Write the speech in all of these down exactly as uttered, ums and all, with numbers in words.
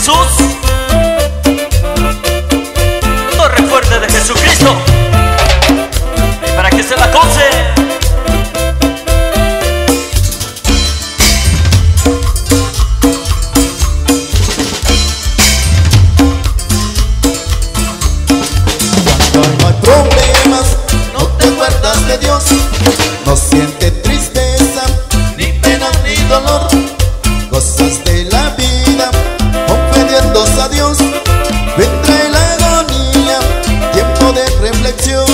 Jesús. Torre fuerte de Jesucristo. Y para que se la goce. Cuando no hay problemas, no te acuerdas de Dios. No siente tristeza, ni pena, ni dolor. Cosas de la vida, ofendiendo a Dios. Vendrá la agonía, tiempo de reflexión.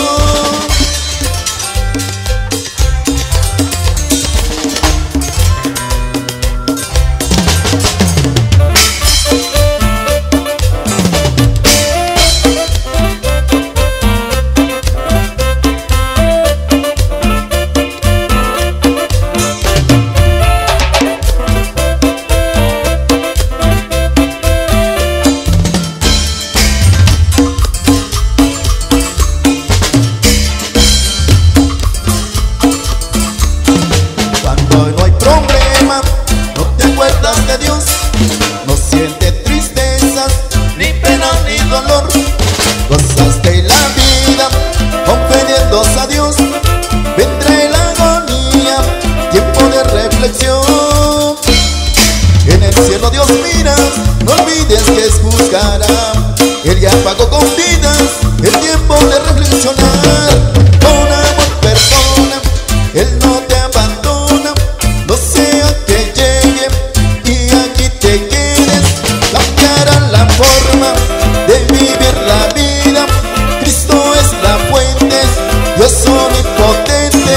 De Dios, no siente tristezas, ni pena, ni dolor. Cosas de la vida, ofendiendo a Dios. Vendrá la agonía, tiempo de reflexión. En el cielo Dios mira, no olvides que es juzgará. Él ya pagó con vidas el tiempo de reflexionar. Con amor perdona, Él no te abandona. No sea que llegue y aquí te quedes. Cambiará la forma de vivir la vida. Cristo es la fuente, Dios omnipotente.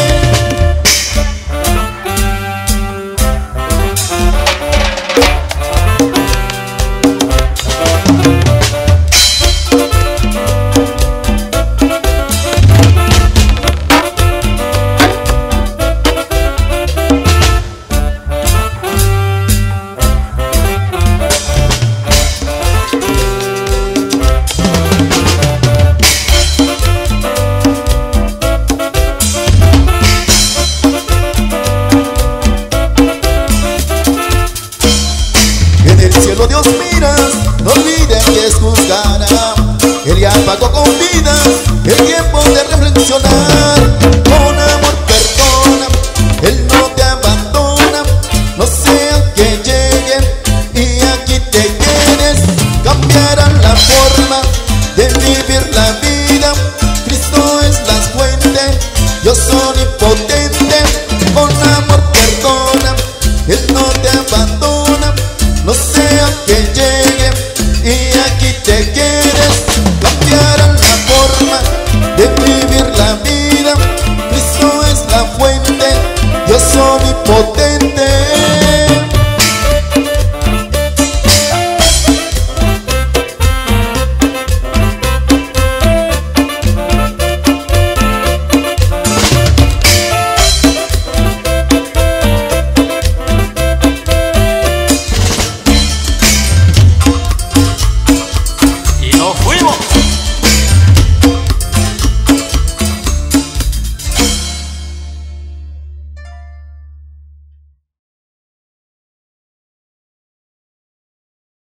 Cielo Dios miras, no olvides que es juzgará. Él ya pagó con vidas el tiempo de reflexionar. Con amor perdona, Él no te abandona. No sea que llegue y aquí te quedes. Cambiarán la forma de vivir la vida. Cristo es la fuente, Dios omnipotente. Con amor perdona, Él no te abandona. No sea que llegue